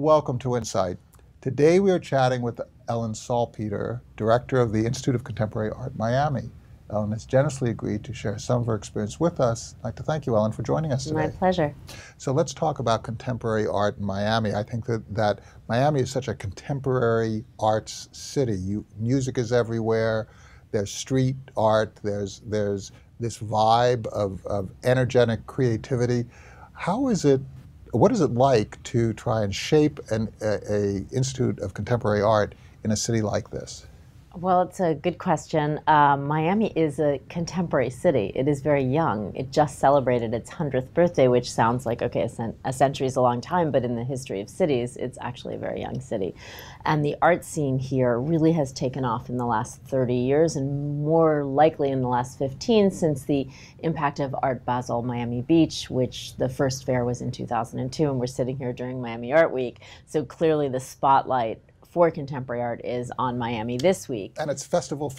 Welcome to Insight. Today we are chatting with Ellen Salpeter, Director of the Institute of Contemporary Art, Miami. Ellen has generously agreed to share some of her experience with us. I'd like to thank you, Ellen, for joining us today. My pleasure. So let's talk about contemporary art in Miami. I think that Miami is such a contemporary arts city. Music is everywhere. There's street art. There's this vibe of energetic creativity. What is it like to try and shape an Institute of Contemporary Art in a city like this? Well, it's a good question. Miami is a contemporary city. It is very young. It just celebrated its 100th birthday, which sounds like, okay, a century is a long time, but in the history of cities, it's actually a very young city. And the art scene here really has taken off in the last 30 years, and more likely in the last 15 since the impact of Art Basel Miami Beach, which the first fair was in 2002, and we're sitting here during Miami Art Week. So clearly the spotlight for contemporary art is on Miami this week. And it's festival.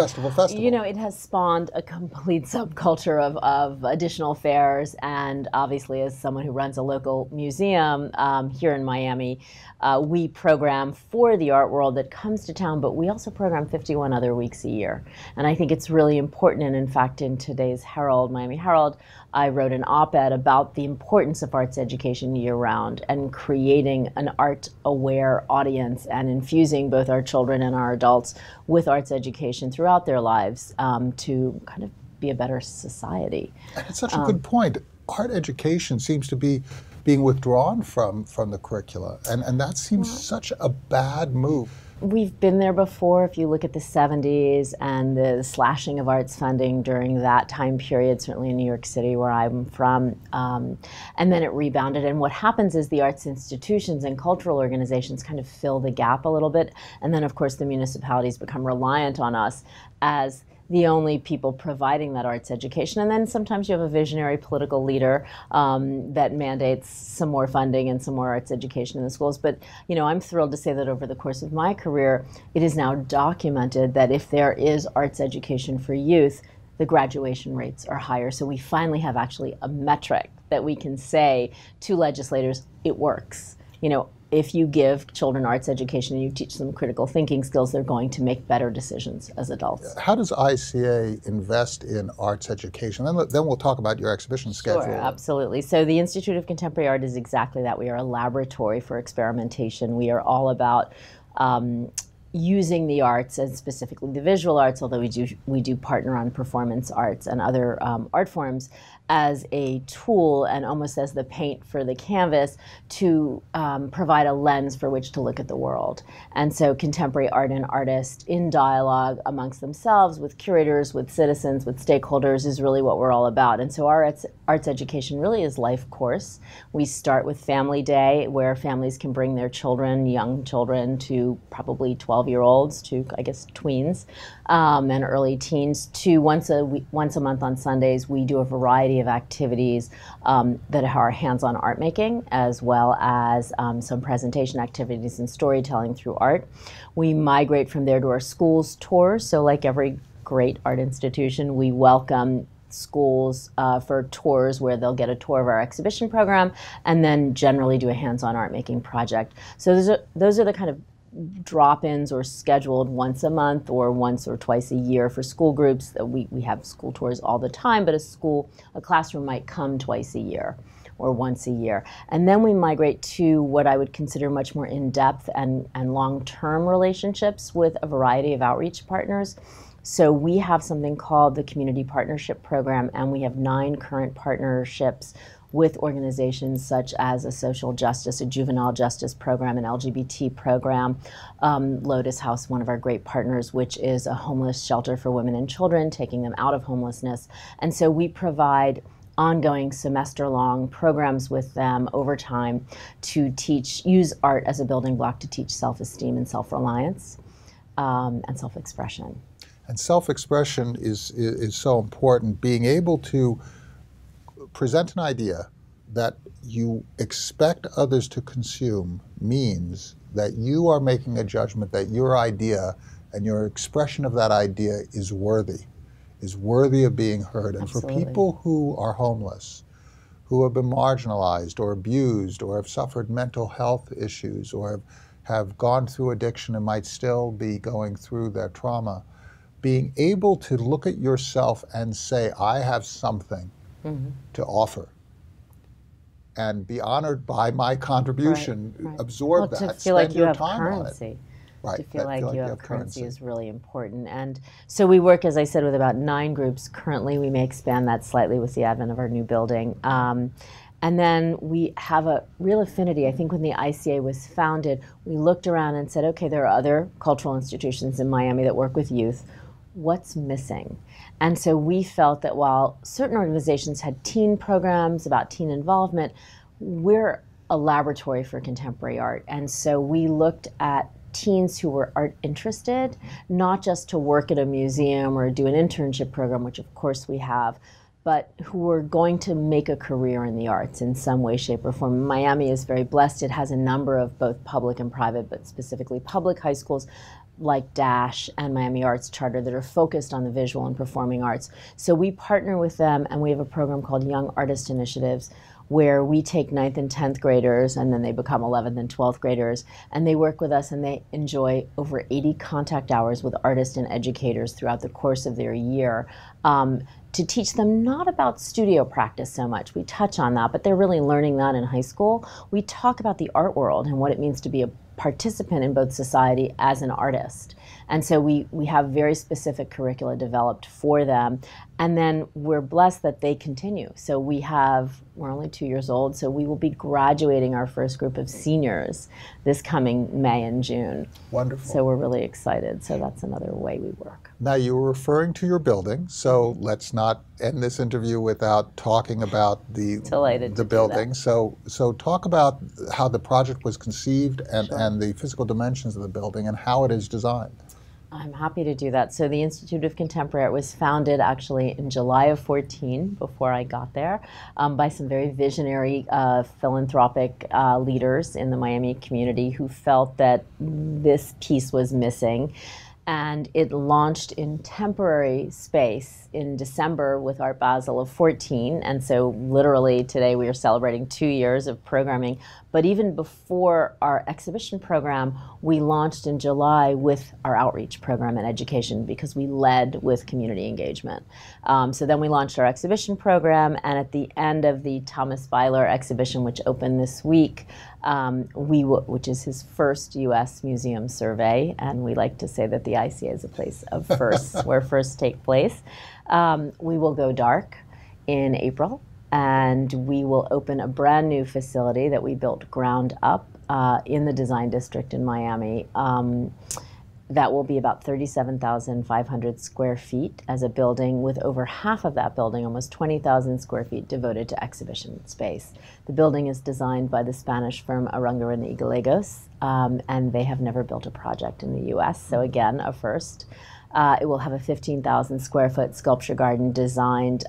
You know, it has spawned a complete subculture of additional fairs, and obviously as someone who runs a local museum here in Miami, we program for the art world that comes to town, but we also program 51 other weeks a year. And I think it's really important, and in fact in today's Herald, Miami Herald, I wrote an op-ed about the importance of arts education year-round and creating an art-aware audience and infusing both our children and our adults with arts education throughout their lives to kind of be a better society. It's such a good point. Art education seems to be being withdrawn from the curricula, and that seems such a bad move. We've been there before. If you look at the 70s and the slashing of arts funding during that time period, certainly in New York City where I'm from, and then it rebounded. And what happens is the arts institutions and cultural organizations kind of fill the gap a little bit. And then of course the municipalities become reliant on us as the only people providing that arts education. And then sometimes you have a visionary political leader that mandates some more funding and some more arts education in the schools. But you know, I'm thrilled to say that over the course of my career, it is now documented that if there is arts education for youth, the graduation rates are higher. So we finally have actually a metric that we can say to legislators, it works. You know, if you give children arts education and you teach them critical thinking skills, they're going to make better decisions as adults. How does ICA invest in arts education? Then we'll talk about your exhibition schedule. Sure, absolutely. So the Institute of Contemporary Art is exactly that. We are a laboratory for experimentation. We are all about using the arts, and specifically the visual arts, although we do partner on performance arts and other art forms, as a tool and almost as the paint for the canvas to provide a lens for which to look at the world. And so contemporary art and artists in dialogue amongst themselves, with curators, with citizens, with stakeholders is really what we're all about. And so our arts education really is life course. We start with Family Day, where families can bring their children, young children, to probably 12-year-olds to, I guess, tweens and early teens, to once a month on Sundays, we do a variety of activities that are hands-on art making, as well as some presentation activities and storytelling through art. We migrate from there to our schools tours. So like every great art institution, we welcome schools for tours where they'll get a tour of our exhibition program and then generally do a hands-on art making project. So those are the kind of drop-ins or scheduled once a month or once or twice a year for school groups. We have school tours all the time, but a classroom might come twice a year or once a year. And then we migrate to what I would consider much more in-depth and long-term relationships with a variety of outreach partners. So we have something called the Community Partnership Program, and we have 9 current partnerships with organizations such as a social justice, a juvenile justice program, an LGBT program, Lotus House, one of our great partners, which is a homeless shelter for women and children, taking them out of homelessness. And so we provide ongoing semester-long programs with them over time to use art as a building block to teach self-esteem and self-reliance and self-expression. And self-expression is so important. Being able to present an idea that you expect others to consume means that you are making a judgment that your idea and your expression of that idea is worthy of being heard. And Absolutely. For people who are homeless, who have been marginalized or abused or have suffered mental health issues or have gone through addiction and might still be going through their trauma, being able to look at yourself and say, I have something to offer, and be honored by my contribution, Right. absorb Well, to that, feel like spend you your have time on it. currency. Right, To feel that like you have currency. currency is really important. And so we work, as I said, with about 9 groups currently. We may expand that slightly with the advent of our new building. And then we have a real affinity. I think when the ICA was founded, we looked around and said, okay, there are other cultural institutions in Miami that work with youth. What's missing? And so we felt that while certain organizations had teen programs about teen involvement, we're a laboratory for contemporary art. And so we looked at teens who were art interested, not just to work at a museum or do an internship program, which of course we have, but who were going to make a career in the arts in some way, shape, or form. Miami is very blessed. It has a number of both public and private, but specifically public high schools like Dash and Miami Arts Charter that are focused on the visual and performing arts. So we partner with them, and we have a program called Young Artist Initiatives, where we take 9th and 10th graders, and then they become 11th and 12th graders, and they work with us, and they enjoy over 80 contact hours with artists and educators throughout the course of their year, to teach them not about studio practice so much. We touch on that, but they're really learning that in high school. We talk about the art world and what it means to be a participant in both society as an artist. And so we have very specific curricula developed for them. And then we're blessed that they continue. So we're only 2 years old, so we will be graduating our first group of seniors this coming May and June. Wonderful. So we're really excited. So that's another way we work. Now, you were referring to your building, so let's not end this interview without talking about the building. So talk about how the project was conceived and the physical dimensions of the building and how it is designed. I'm happy to do that. So the Institute of Contemporary Art was founded actually in July of 14, before I got there, by some very visionary philanthropic leaders in the Miami community who felt that this piece was missing. And it launched in temporary space in December with Art Basel of 14. And so literally today we are celebrating 2 years of programming. But even before our exhibition program, we launched in July with our outreach program and education because we led with community engagement. So then we launched our exhibition program, and at the end of the Thomas Byler exhibition, which opened this week, which is his first U.S. museum survey, and we like to say that the ICA is a place of firsts, where firsts take place. We will go dark in April, and we will open a brand new facility that we built ground up in the Design District in Miami. That will be about 37,500 square feet as a building, with over half of that building, almost 20,000 square feet, devoted to exhibition space. The building is designed by the Spanish firm Aranguren y Gallegos, and they have never built a project in the U.S., so again, a first. It will have a 15,000 square foot sculpture garden designed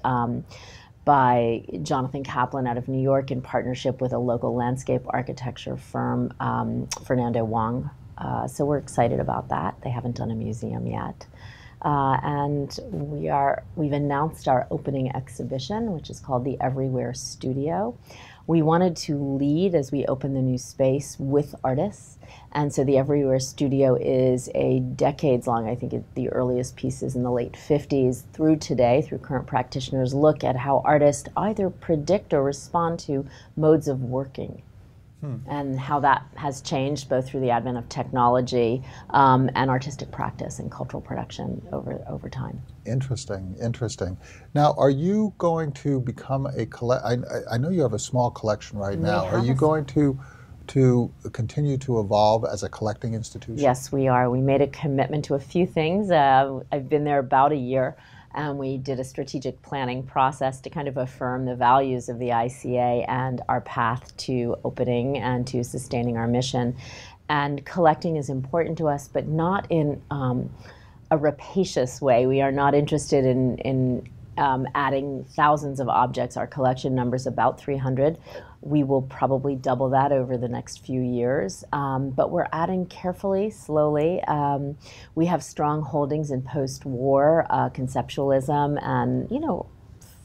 by Jonathan Kaplan out of New York in partnership with a local landscape architecture firm, Fernando Wong. So we're excited about that. They haven't done a museum yet. And we've announced our opening exhibition, which is called the Everywhere Studio. We wanted to lead as we open the new space with artists. And so the Everywhere Studio is a decades-long, I think the earliest pieces in the late 50s through today, through current practitioners, look at how artists either predict or respond to modes of working. And how that has changed both through the advent of technology and artistic practice and cultural production over time. Interesting, interesting. Now, are you going to become I know you have a small collection right now. Are you going to continue to evolve as a collecting institution? Yes, we are. We made a commitment to a few things. I've been there about a year. And we did a strategic planning process to kind of affirm the values of the ICA and our path to opening and to sustaining our mission. And collecting is important to us, but not in a rapacious way. We are not interested in adding thousands of objects. Our collection number is about 300. We will probably double that over the next few years, but we're adding carefully, slowly. We have strong holdings in post-war conceptualism and,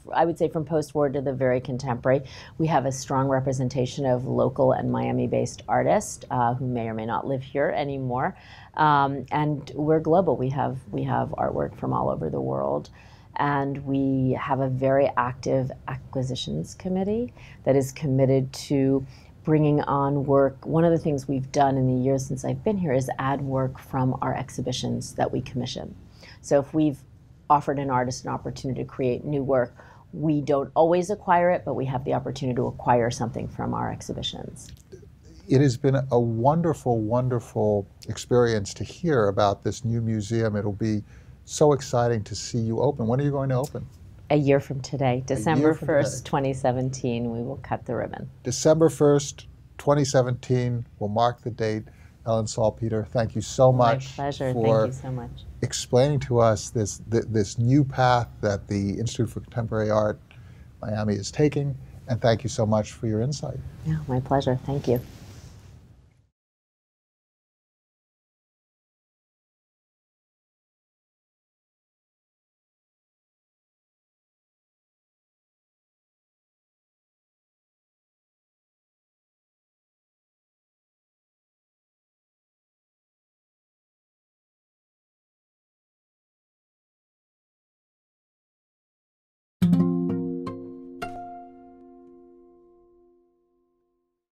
I would say from post-war to the very contemporary. We have a strong representation of local and Miami-based artists who may or may not live here anymore. And we're global. We have artwork from all over the world. And we have a very active acquisitions committee that is committed to bringing on work. One of the things we've done in the years since I've been here is add work from our exhibitions that we commission. So if we've offered an artist an opportunity to create new work, we don't always acquire it, but we have the opportunity to acquire something from our exhibitions. It has been a wonderful, wonderful experience to hear about this new museum. It'll be so exciting to see you open. When are you going to open? A year from today, December from 1st, today. 2017, we will cut the ribbon. December 1st, 2017 will mark the date. Ellen Salpeter, thank you so much. My pleasure. For Thank you so much. explaining to us this new path that the Institute for Contemporary Art Miami is taking, and thank you so much for your insight. Yeah, my pleasure. Thank you.